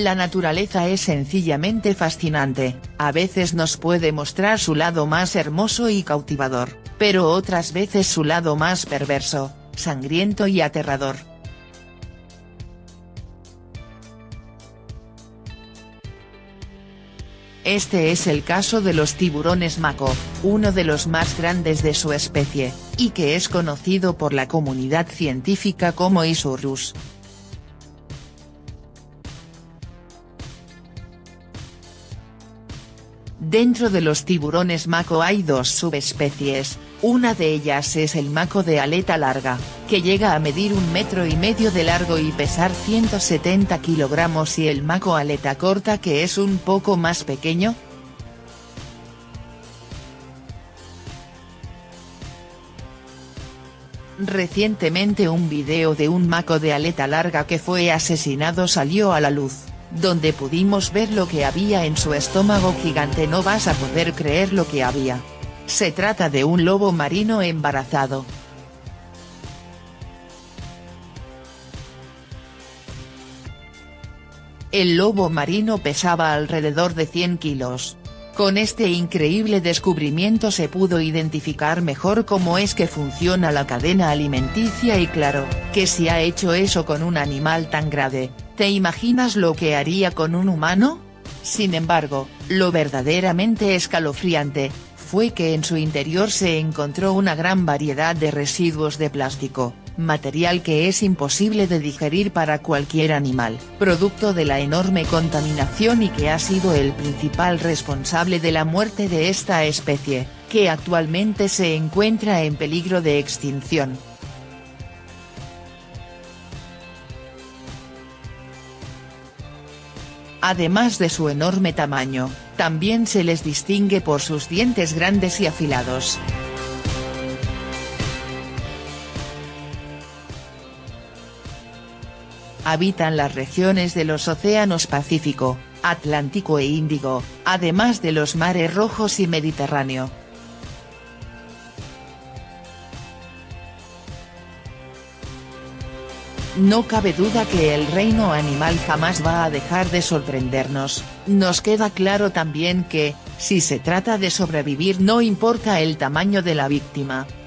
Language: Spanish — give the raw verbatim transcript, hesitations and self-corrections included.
La naturaleza es sencillamente fascinante, a veces nos puede mostrar su lado más hermoso y cautivador, pero otras veces su lado más perverso, sangriento y aterrador. Este es el caso de los tiburones mako, uno de los más grandes de su especie, y que es conocido por la comunidad científica como Isurus. Dentro de los tiburones mako hay dos subespecies, una de ellas es el mako de aleta larga, que llega a medir un metro y medio de largo y pesar ciento setenta kilogramos, y el mako aleta corta, que es un poco más pequeño. Recientemente un video de un mako de aleta larga que fue asesinado salió a la luz, donde pudimos ver lo que había en su estómago gigante. No vas a poder creer lo que había. Se trata de un lobo marino embarazado. El lobo marino pesaba alrededor de cien kilos. Con este increíble descubrimiento se pudo identificar mejor cómo es que funciona la cadena alimenticia, y claro, que si ha hecho eso con un animal tan grande, ¿te imaginas lo que haría con un humano? Sin embargo, lo verdaderamente escalofriante fue que en su interior se encontró una gran variedad de residuos de plástico, material que es imposible de digerir para cualquier animal, producto de la enorme contaminación y que ha sido el principal responsable de la muerte de esta especie, que actualmente se encuentra en peligro de extinción. Además de su enorme tamaño, también se les distingue por sus dientes grandes y afilados. Habitan las regiones de los océanos Pacífico, Atlántico e Índigo, además de los mares Rojos y Mediterráneo. No cabe duda que el reino animal jamás va a dejar de sorprendernos. Nos queda claro también que, si se trata de sobrevivir, no importa el tamaño de la víctima.